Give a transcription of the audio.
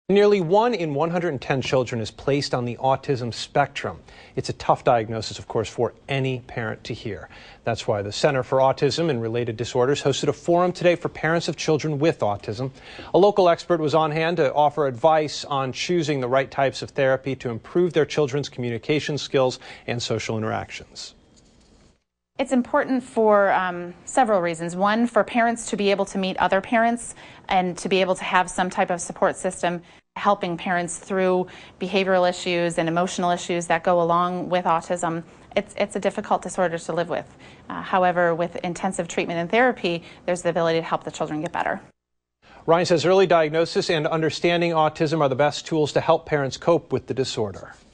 Nearly 1 in 110 children is placed on the autism spectrum. It's a tough diagnosis, of course, for any parent to hear. That's why the Center for Autism and Related Disorders hosted a forum today for parents of children with autism. A local expert was on hand to offer advice on choosing the right types of therapy to improve their children's communication skills and social interactions. It's important for several reasons. One, for parents to be able to meet other parents and to be able to have some type of support system helping parents through behavioral issues and emotional issues that go along with autism. It's a difficult disorder to live with. However, with intensive treatment and therapy, there's the ability to help the children get better. Ryan says early diagnosis and understanding autism are the best tools to help parents cope with the disorder.